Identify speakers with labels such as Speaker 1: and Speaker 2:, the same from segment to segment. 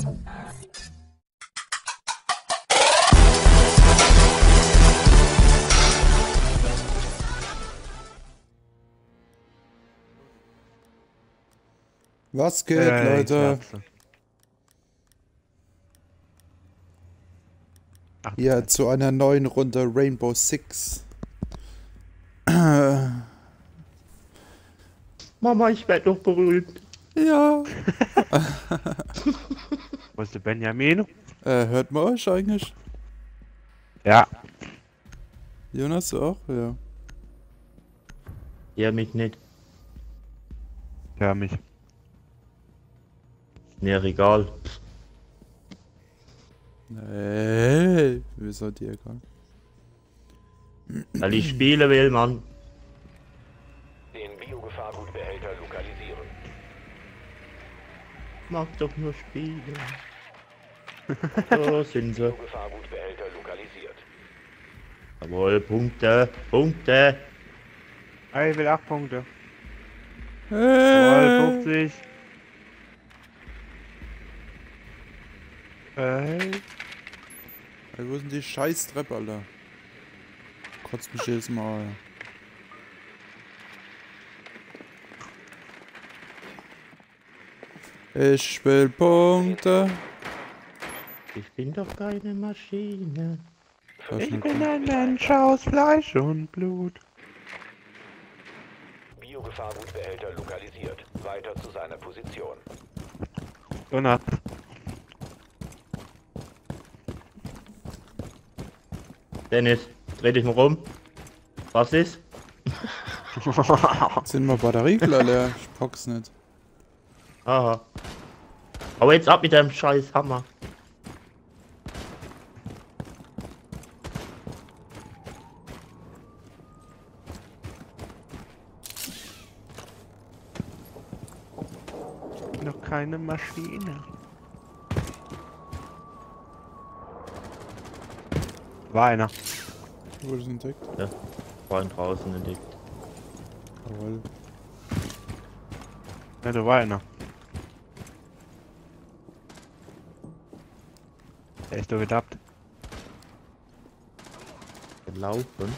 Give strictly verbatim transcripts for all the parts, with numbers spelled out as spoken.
Speaker 1: Was geht,
Speaker 2: Äh,
Speaker 1: Leute?
Speaker 2: Ach,
Speaker 1: Hier zu einer neuen Runde Rainbow Six. Äh,
Speaker 3: Mama, ich werde doch berühmt.
Speaker 1: ja.
Speaker 2: wo ist der Benjamin?
Speaker 1: Äh, hört man euch eigentlich?
Speaker 2: Ja.
Speaker 1: Jonas auch? Ja.
Speaker 3: Ja, mich nicht.
Speaker 2: Ja, mich.
Speaker 3: Mir egal.
Speaker 1: Nee, wieso dir egal?
Speaker 3: Weil ich spielen will, Mann.
Speaker 4: Den Biogefahrgutbehälter lokalisieren.
Speaker 3: Ich mag doch nur spielen. So sind sie.
Speaker 4: Biogefahrgutbehälter lokalisiert.
Speaker 3: Jawohl, Punkte, Punkte.
Speaker 2: Ah, ich will acht Punkte.
Speaker 1: Äh,
Speaker 2: Jawohl, fünfzig. Äh.
Speaker 1: Ey, wo sind die scheiß Treppe, Alter? Kotzt mich jedes Mal. Ich will Punkte.
Speaker 3: Ich bin doch keine Maschine.
Speaker 1: Das ist
Speaker 2: Ich
Speaker 1: nicht
Speaker 2: bin
Speaker 1: gut.
Speaker 2: ein Mensch aus Fleisch und Blut.
Speaker 4: Biogefahrgutbehälter lokalisiert. Weiter zu seiner Position.
Speaker 2: Jonas.
Speaker 3: Dennis, dreh dich mal rum. Was ist?
Speaker 1: Sind wir Batteriegler leer? Ich pack's nicht.
Speaker 3: Aha. Aber jetzt ab mit deinem scheiß Hammer.
Speaker 2: Noch keine Maschine. War einer.
Speaker 1: Wurde es entdeckt?
Speaker 3: Ja, vorhin draußen entdeckt.
Speaker 1: Jawohl.
Speaker 2: Ja, da war einer. Der ist doch gedappt.
Speaker 3: Gelaufen.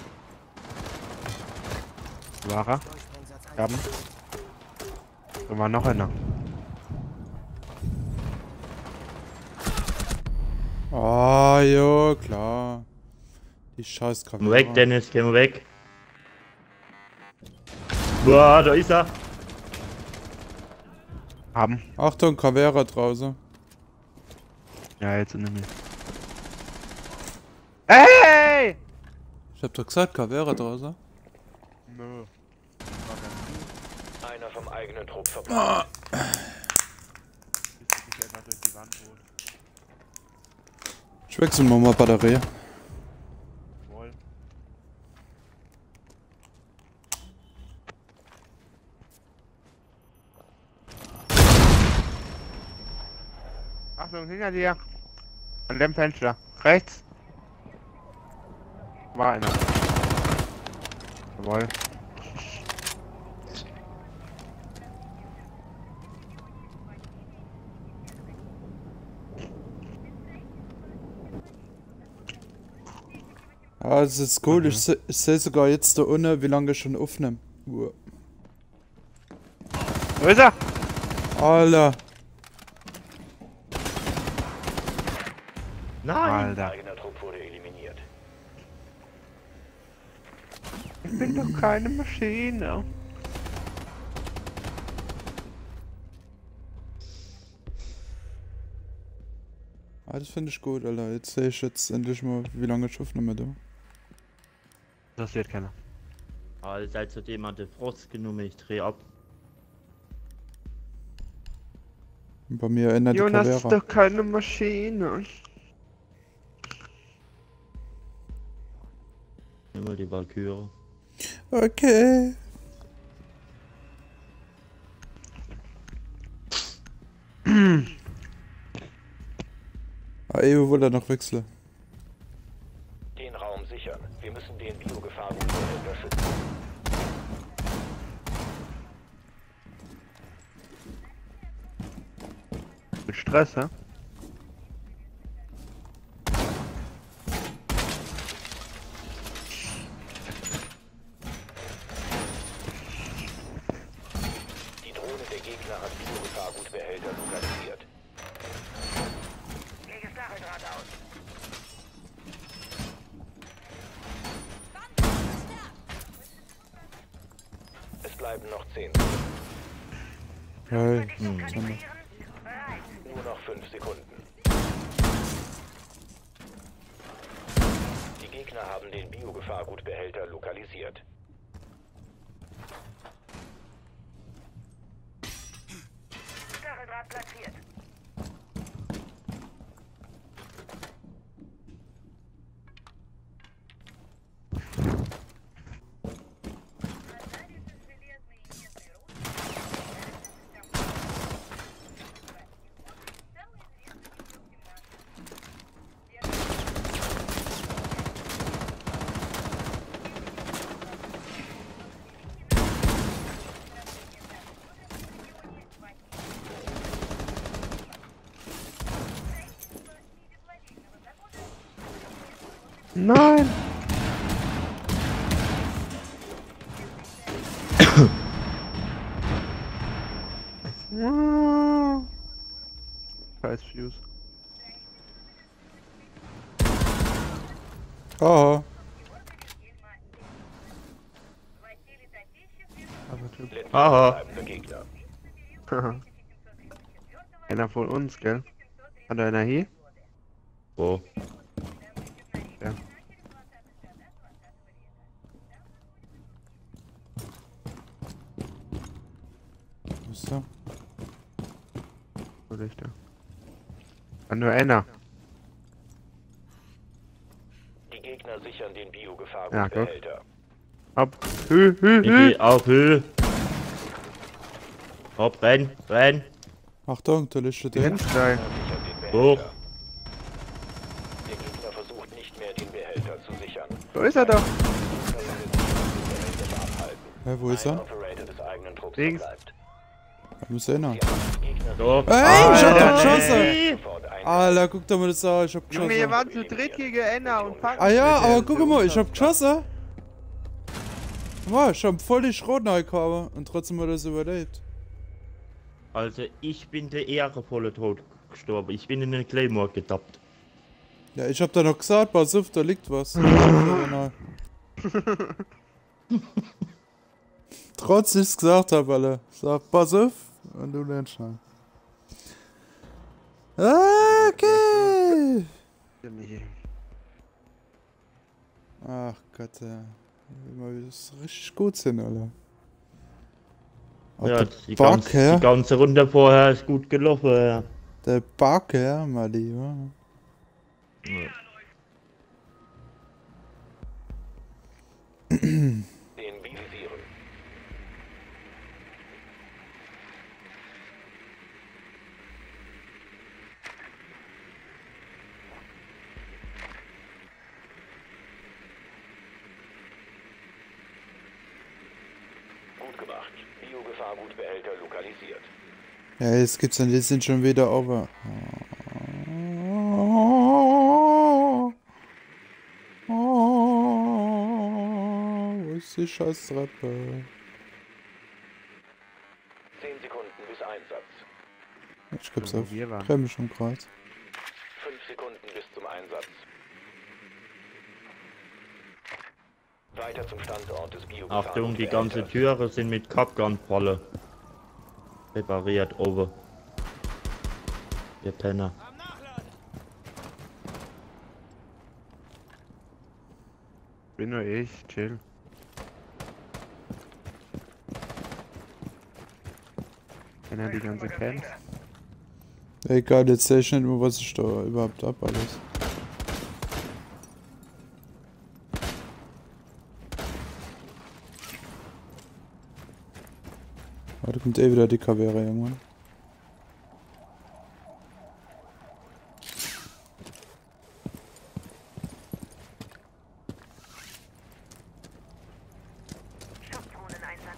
Speaker 2: War er? Gaben. Da war noch einer.
Speaker 1: Ah, jo, klar. Die scheiß
Speaker 3: Geh mal weg, Dennis, geh mal weg. Boah, da ist er.
Speaker 2: Haben.
Speaker 1: Achtung, Kavera draußen.
Speaker 2: Ja, jetzt nicht mehr. Ey!
Speaker 1: Ich hab doch gesagt, Kavera draußen.
Speaker 2: Nö.
Speaker 4: Einer vom eigenen Trupp verbrannt.
Speaker 1: Ich wechsel mal mal Batterie.
Speaker 2: Wohl. Achtung, hinter dir. An dem Fenster. Rechts. War einer. Jawohl.
Speaker 1: Ah, das ist cool. Ich, se ich sehe sogar jetzt da unten, wie lange ich schon aufnehme. Uh.
Speaker 2: Wo ist er?
Speaker 1: Alter.
Speaker 3: Nein.
Speaker 2: Alter.
Speaker 4: Eigener Trupp wurde eliminiert.
Speaker 2: Ich bin doch keine Maschine.
Speaker 1: Ah, das finde ich gut, Alter. Jetzt sehe ich jetzt endlich mal, wie lange ich aufnehme, du.
Speaker 2: Das wird keiner.
Speaker 3: Alter, als hat jemand den Frost genommen, ich dreh ab.
Speaker 1: Und bei mir ändert die
Speaker 2: Jonas ist
Speaker 1: Kavera.
Speaker 2: doch keine Maschine.
Speaker 3: Nimm mal die Valkyrie.
Speaker 1: Okay. Ah, Evo wollte er noch wechseln.
Speaker 4: Den Raum sichern. Wir müssen den Biogefahrgutbehälter schützen.
Speaker 2: Mit Stress, hä?
Speaker 4: Gegner hat Biogefahrgutbehälter lokalisiert.
Speaker 5: Lege Stacheldraht aus.
Speaker 4: Es bleiben noch zehn.
Speaker 1: Hey,
Speaker 5: Hm.
Speaker 1: was haben wir?
Speaker 5: Bereit.
Speaker 4: Nur noch fünf Sekunden. Die Gegner haben den Biogefahrgutbehälter lokalisiert.
Speaker 5: Stacheldraht platziert.
Speaker 2: Nein! Scheiß Fuse.
Speaker 1: Aha.
Speaker 2: Aber Typ.
Speaker 4: Letzter
Speaker 3: Aha.
Speaker 4: verbleibender Gegner.
Speaker 2: Einer von uns, gell? Hat er einer hier?
Speaker 3: Wo?
Speaker 2: Ja.
Speaker 1: Wo ist der?
Speaker 2: Wo ist der? Hat nur einer.
Speaker 4: Die Gegner sichern den Biogefahrgutbehälter.
Speaker 2: Ab. Hü, hü,
Speaker 3: Ich
Speaker 2: hü.
Speaker 3: geh auf Höhe. Hopp, renn, renn.
Speaker 1: Achtung, da liegt der.
Speaker 2: Rennstein.
Speaker 4: Sichern den Behälter.
Speaker 3: Hoch.
Speaker 4: Der Gegner versucht nicht mehr, den Behälter zu sichern.
Speaker 2: So ist er doch.
Speaker 1: Hä, wo ist
Speaker 4: Ein
Speaker 1: er?
Speaker 4: Operator des eigenen Trupps
Speaker 2: Links.
Speaker 4: verbleibt.
Speaker 1: Da muss einer.
Speaker 4: Gegner
Speaker 3: So.
Speaker 1: Ey, ich hab doch
Speaker 2: Alter.
Speaker 1: geschossen!
Speaker 4: sofort ein.
Speaker 1: Alter, guck doch mal das an, ich hab
Speaker 2: Junge, ihr
Speaker 1: geschossen.
Speaker 2: wart zu dritt gegen Enna und packen.
Speaker 1: Ah ja, aber guck mal, ich hab geschossen. Wow, ich hab voll die Schrot gehabt und trotzdem hat er es überlebt.
Speaker 3: Also ich bin der ehrenvolle Tod gestorben. Ich bin in den Claymore getappt.
Speaker 1: Ja, ich hab da noch gesagt, pass auf, da liegt was. Genau. Trotz ich's gesagt hab, alle. Sag, pass auf und du lernst schon. Okay. Ach Gott, ja. Immer ist richtig gut sind, alle. Oh,
Speaker 3: Ja,
Speaker 1: der
Speaker 3: die ganze, die
Speaker 1: Barker,
Speaker 3: ganze Runde vorher ist gut gelaufen. Ja.
Speaker 1: der Barker, mein Lieber.
Speaker 4: Den visieren. Gut gemacht. Biogefahrgutbehälter lokalisiert.
Speaker 1: Ja, jetzt gibt's dann, die sind schon wieder over. Wo ist die scheiß Treppe?
Speaker 4: Zehn Sekunden bis Einsatz.
Speaker 1: Ich gib's
Speaker 2: Wo
Speaker 1: auf
Speaker 2: wir waren.
Speaker 1: Treppe schon grad.
Speaker 4: Fünf Sekunden bis zum Einsatz. Weiter zum Standort des Biogefahrgutbehälters.
Speaker 3: Achtung, die ganze Türe sind mit Capgun-Falle repariert over. Ihr Penner.
Speaker 2: Bin nur ich, chill. Wenn er die ganze Camps.
Speaker 1: Egal, jetzt sehe ich nicht mehr, was ich da überhaupt hab alles. Ah, da kommt eh wieder die Kavere irgendwann.
Speaker 5: Schutzdrohneneinsatz.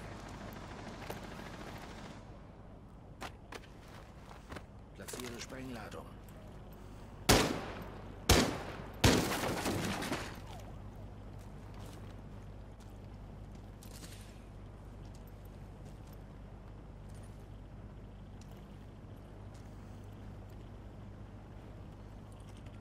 Speaker 6: Platziere Sprengladung.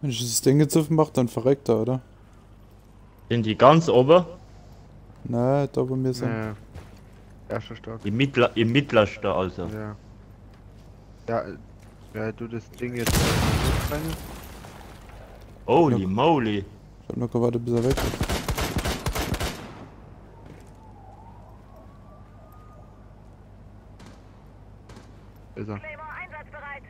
Speaker 1: Wenn ich das Ding jetzt aufmache, dann verreckt er, oder?
Speaker 3: Sind die ganz oben?
Speaker 1: Nein, da wo wir sind.
Speaker 2: Nee. Erster Stock.
Speaker 3: Im, Mittler, im Mittlerste also.
Speaker 2: Ja. Ja, ja, du das Ding jetzt bringen.
Speaker 3: Holy moly.
Speaker 1: Ich hab nur gewartet, bis er weg ist.
Speaker 2: Ist er.
Speaker 5: Claymore einsatzbereit.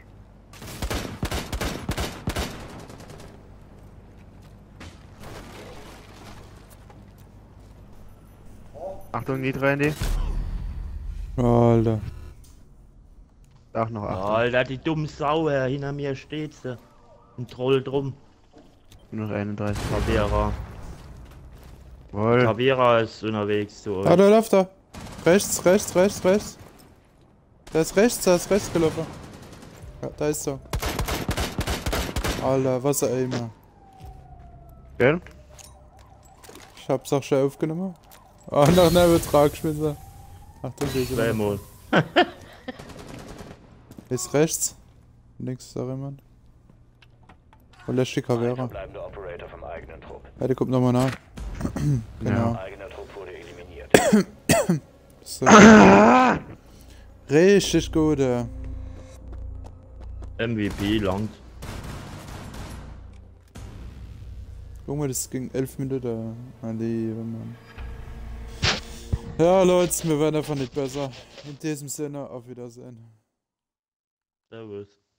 Speaker 2: Achtung, Nitro Handy.
Speaker 1: Alter.
Speaker 2: Ach, noch Achtung.
Speaker 3: Alter, die dumme Sau, Herr. Hinter mir steht sie. Ein Troll drum.
Speaker 2: Nur noch einunddreißig.
Speaker 3: Tavera.
Speaker 2: Wohl.
Speaker 3: Tavera ist unterwegs zu euch.
Speaker 1: Ah, da läuft er. Rechts, rechts, rechts, rechts. Der ist rechts, der ist rechts gelaufen. Ja, da ist er. Alter, was ein Aimer.
Speaker 2: Gell?
Speaker 1: Ich hab's auch schon aufgenommen. Ah, nach einem Betrag geschmissen. Achtung, hier ist er.
Speaker 3: Zweimal.
Speaker 1: Ist rechts. Links ist auch jemand. Und lässt die
Speaker 4: Ein
Speaker 1: Cavera.
Speaker 4: verbleibender Operator vom eigenen Trupp.
Speaker 1: Ja, der kommt nochmal nach. Genau.
Speaker 4: Eigener Trupp wurde eliminiert.
Speaker 1: So. Richtig gut, ja.
Speaker 3: M V P langt.
Speaker 1: Guck mal, das ging elf Minuten. Ah, liebe Mann. Ja, Leute, wir werden einfach nicht besser. In diesem Sinne, auf Wiedersehen.
Speaker 3: Servus.